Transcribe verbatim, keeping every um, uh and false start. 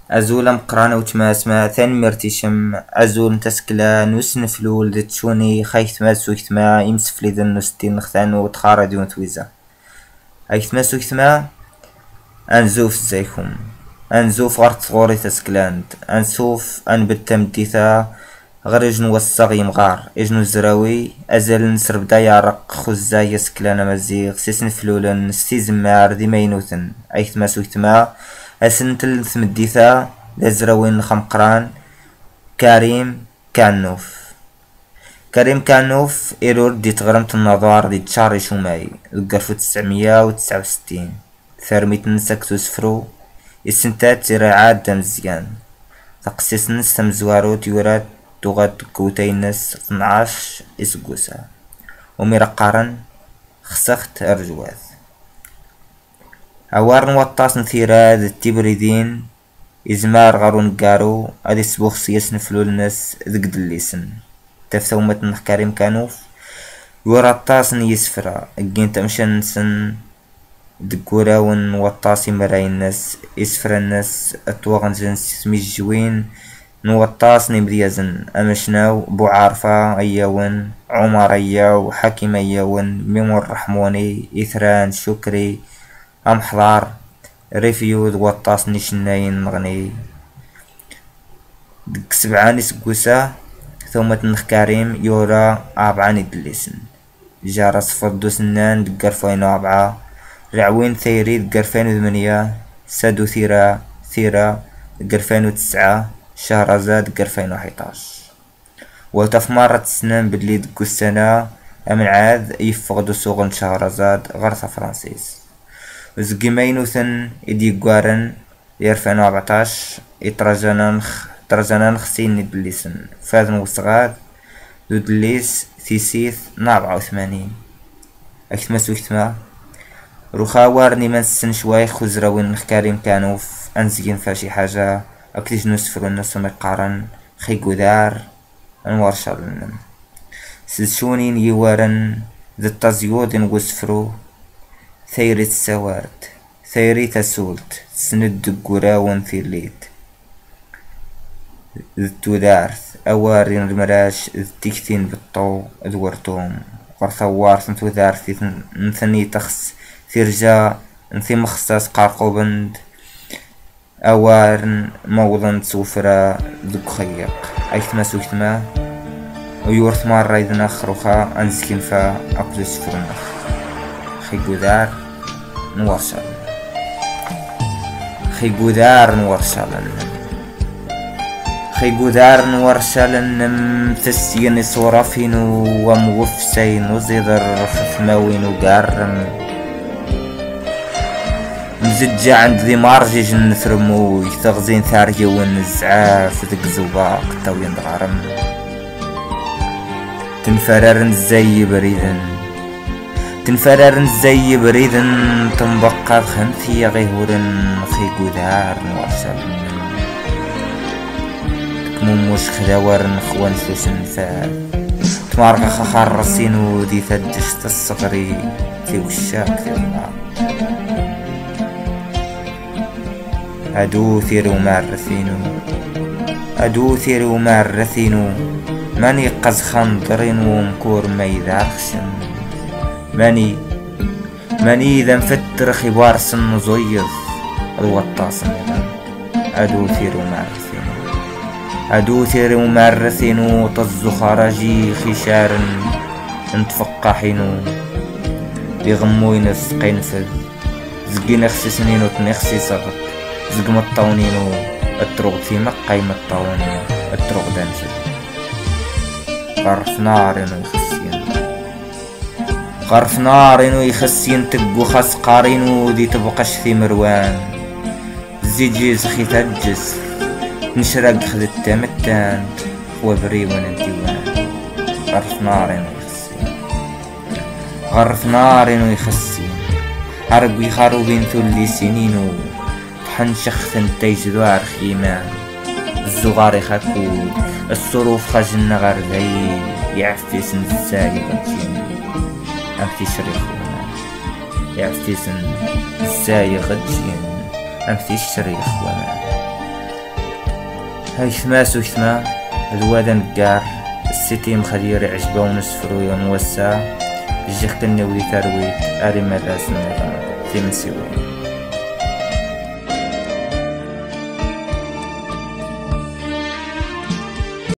أزول مقرانة وتماسما ثاني مرتيشم أزول تسكلا نوس نفلول تشوني خايثما سويثما يمسفلي ذا نوستين نختانو تخارا ديون تويزا أيثما سويثما أنزوف زيكم أنزوف غرت غوري تسكلاند أنسوف أنبت تمديثا غير إجنو وصاغ يمغار إجنو الزراوي أزل نسر بدا يعرق خزا يسكلانا مزيغ سيسن فلولن ستي زمار دي مينوثن أيثما سويثما أسنتل ثمديثا لزراوين خمقران كريم كانوف كريم كانوف إيرور دي تغرمت النظار دي تشاري شوماي ذكر تسعمية وتسعة وستين ثرميت نسك تسفرو السنتات تراعات دمزيان تقسيس نس تمزوارو تيورات تغاد كوتينس اثناش اسقوسا وميرقارن خسخت أرجواث أوار نوطاس نثيراد التبريدين إزمار غارون قارو أدي سبوخ سياس نفلولنس ذقد الليسن تفثومت نخ كريم كانوف يورطاس يسفرا اجين تمشن سن دقورا ون وطاسي مراي الناس يسفر الناس اتوغن جنس ميجوين نوطاس نبريزن امشناو بو عارفة اياون عمر اياو حكيم اياون ميمور رحموني اثران شكري ام حضار ريفيو وطاس نشناين مغني دك سبعاني سقوسا ثم تنخ كريم يورا ابعاني دليسن جارس فردو سنان دقرفين ابعا رعوين ثيري دقرفين وثمانية سادو ثيرا ثيرا دقرفين وتسعة شهرزاد دقرفين وحيطاش وتفمارة سنان بدلي دقو السنة امن عاد يفقدو سوغن شهرزاد غرثة فرانسيس وزقيمين وثن يدي قوارن يرفين واربعتاش يترجننخ ترجننخ سين ندليسن فاذن وصغاد دو دليس ثيسيث نابعة وثمانين اكتما سوكتما روخاوارني من السن شوي خزراوين نخكارين كانوا انزين فاشي حاجة اكتش نسفرو الناس مقارن خي قدار انوار شالنم سلشونين يوارن ذا التزيود نوسفرو ثيري السوارد ثيري تسولت سند قراون ثيليت ذا التودارث اوارين المراش ذا تكتين بالطو ذورتوم غرثوار ثنتو ذارثي نثني تخس ثيرجا نثي مخصص قارقوبند اوارن موضن سوفرا ذوك خيق ايثما سوكتما ويورث مرة اذن اخرخا انسكن فا اقلس فرنخ خي قدار نورشل خي قدار نورشل خي قدار نورشل متسين صورفين وموفسين وزيدر خثماوين وقارم مزجة عند ذي مارجج نثرمو يتغزين ثاريا ونزعاف ذك زوباق تاوين دغارم تنفرر زي بريدن تنفرر زي بريدن تنبقى خنثي غيهورن خي قدار نورشل تكموموش خداورن خوان سوسن فاد تمارغ خخار رسينو دي ثدش تصغري في وشاك في النار أدوثر ومارثينو أدوثر ومارثينو ماني قز خنضر ومكور ميدارخشن ماني ماني إذا مفتر خبار سن زيض الوطاس ميدان أدوثر ومارثينو أدوثر ومارثينو طز خرجي خشار انتفقحينو يغموين السقينفذ زقين اخسي سنين وتنخسي صغط زق مطاونينو الطرق في مقاي مطاونينو الطرق دانسل غرف نارينو يخسين غرف نارينو يخسين تقو خاس قارينو دي تبقاش في مروان زيجيز خي تجس نشرق خذ التمتان هو بريوان الديوان غرف نارينو يخسين غرف نارينو يخسين عربي خاروبين ثلي سنينو حنشخ ثنتي جدوار خيمان الزغار خاكود الصروف خجن غير ذي يعفيس الزاي غدجين أمتي شريخ وما يعفيس الزاي غدجين أمتي الشريخ وما هاي ثماس وثما الوادا نقار السيتي مخدير عجبة ونسفرو ينوسع الجيخ كنولي ترويت اري مراس في مسيوين.